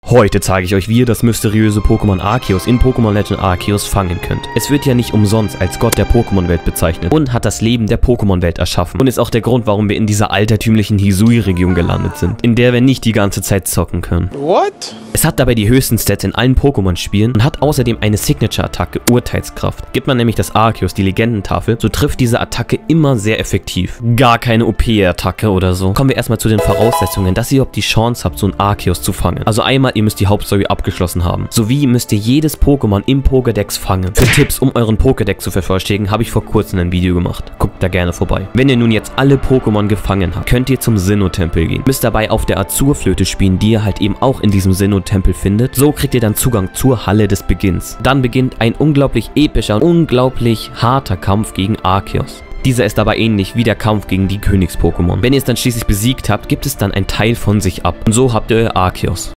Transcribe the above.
Heute zeige ich euch, wie ihr das mysteriöse Pokémon Arceus in Pokémon Legend Arceus fangen könnt. Es wird ja nicht umsonst als Gott der Pokémon-Welt bezeichnet und hat das Leben der Pokémon-Welt erschaffen und ist auch der Grund, warum wir in dieser altertümlichen Hisui-Region gelandet sind, in der wir nicht die ganze Zeit zocken können. What? Es hat dabei die höchsten Stats in allen Pokémon-Spielen und hat außerdem eine Signature-Attacke, Urteilskraft. Gibt man nämlich das Arceus, die Legendentafel, so trifft diese Attacke immer sehr effektiv. Gar keine OP-Attacke oder so. Kommen wir erstmal zu den Voraussetzungen, dass ihr überhaupt die Chance habt, so ein Arceus zu fangen. Also einmal, ihr müsst die Hauptstory abgeschlossen haben. Sowie müsst ihr jedes Pokémon im Pokédex fangen. Für Tipps, um euren Pokédex zu vervollständigen, habe ich vor kurzem ein Video gemacht. Guckt da gerne vorbei. Wenn ihr nun jetzt alle Pokémon gefangen habt, könnt ihr zum Sinnoh-Tempel gehen. Müsst dabei auf der Azurflöte spielen, die ihr halt eben auch in diesem Sinnoh-Tempel findet. So kriegt ihr dann Zugang zur Halle des Beginns. Dann beginnt ein unglaublich epischer und unglaublich harter Kampf gegen Arceus. Dieser ist aber ähnlich wie der Kampf gegen die Königs-Pokémon. Wenn ihr es dann schließlich besiegt habt, gibt es dann ein Teil von sich ab. Und so habt ihr euer Arceus.